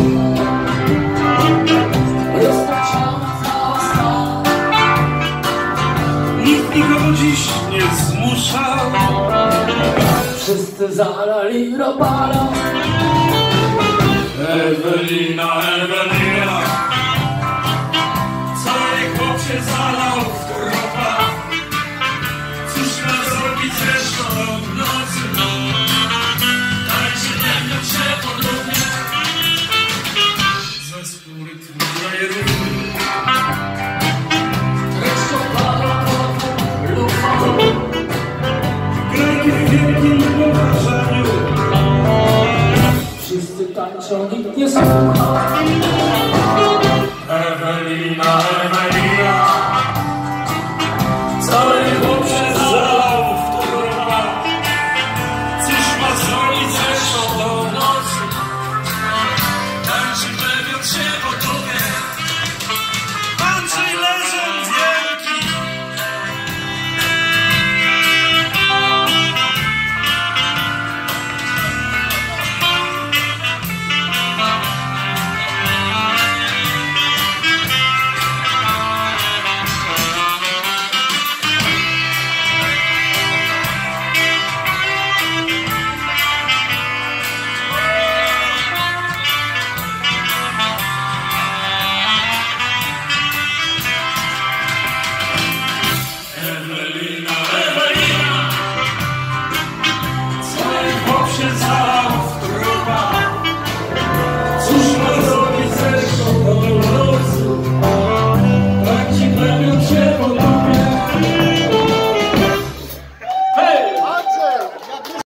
Roztaczała cała sala. Nikt nikogo dziś nie zmuszał. Wszyscy zalali robala. Ewelina, Ewelina, cały chłop się zalał w tropach. Cóż ma zrobić zresztą w nocy? Tańczy będą się podobnie. Zespół rytmu daje ruchy. Resztą pada lufa. Grajki w wielkim poważaniu. Wszyscy tańczą, nikt nie słucha. Ewelina, Ewelina.